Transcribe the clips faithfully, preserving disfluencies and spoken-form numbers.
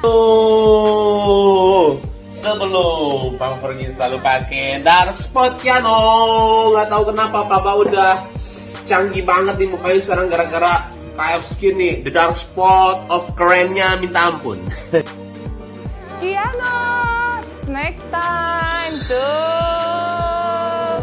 Oh, sebelum Bang pergi selalu pakai dark spot ya no. Gak tahu kenapa Papa udah canggih banget nih mukanya sekarang gara-gara K F Skin nih. The dark spot of kremnya minta ampun. Iya no, snack time tuh.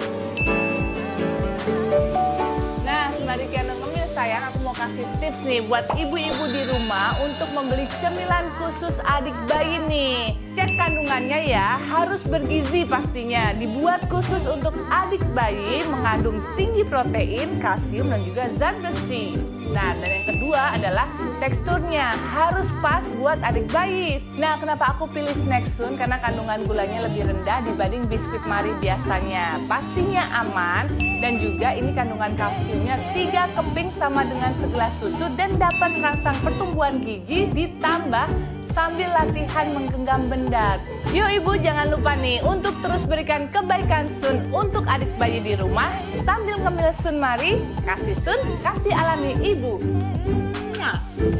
Nah, sembari Kiano ngemil sayang, aku mau kasih tips nih buat ibu-ibu di rumah untuk membeli cemilan khusus adik bayi nih. Cek kandungannya ya, harus bergizi pastinya. Dibuat khusus untuk adik bayi, mengandung tinggi protein, kalsium, dan juga zat besi. Nah, dan yang kedua adalah teksturnya harus pas buat adik bayi. Nah, kenapa aku pilih Snack Sun? Karena kandungan gulanya lebih rendah dibanding biskuit Marie biasanya. Pastinya aman, dan juga ini kandungan kalsiumnya tiga keping sama dengan segelas susu dan dapat merangsang pertumbuhan gigi ditambah sambil latihan menggenggam benda. Yuk ibu, jangan lupa nih untuk terus berikan kebaikan Sun untuk adik bayi di rumah sambil ngemil Sun Marie. Kasih Sun, kasih alami ibu. Nah.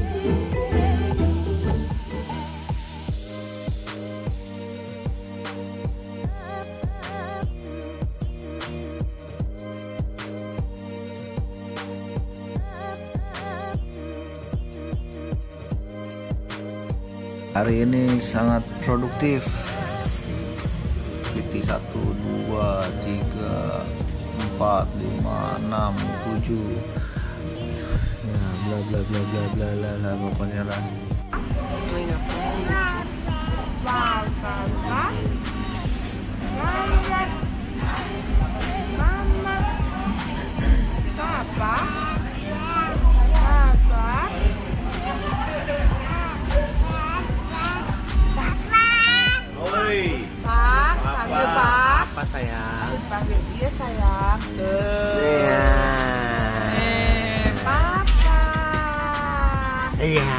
Hari ini sangat produktif. Titik satu, dua, tiga, empat, lima, enam, tujuh. Ya, bla bla bla bla bla bla bla pokoknya lah. Apa sayang? Panggil dia sayang. Tuh. Iya. Eh, Papa. Iya.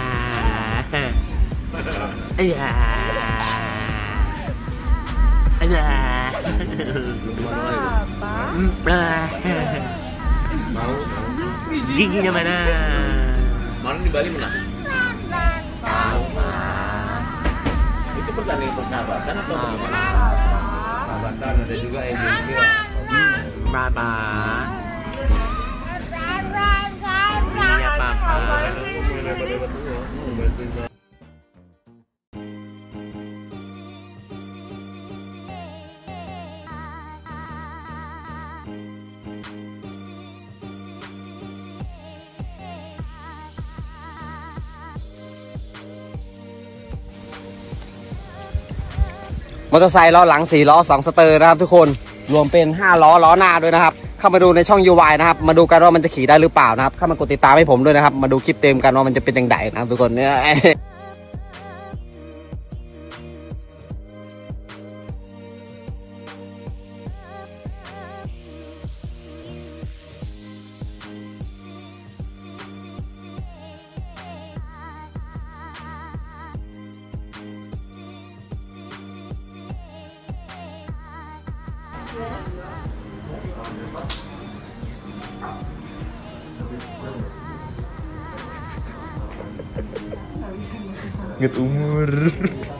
Iya. Iya. Papa. Mau? Giginya mana? Kemarin di Bali menang. Papa. Itu pertandingan persahabatan atau bagaimana? Persahabatan, ada juga agensi lah. Papa. Iya Papa. มอเตอร์ไซค์ล้อหลังสี่ล้อสองสเตอร์นะครับทุกคนรวมเป็นห้าล้อล้อหน้าด้วยนะครับเข้ามาดูในช่อง ยู วาย นะครับมาดูกันว่ามันจะขี่ได้หรือเปล่านะครับเข้ามากดติดตามให้ผมด้วยนะครับมาดูคลิปเต็มกันว่ามันจะเป็นยังไงนะครับทุกคนเนี่ย Ingat umur.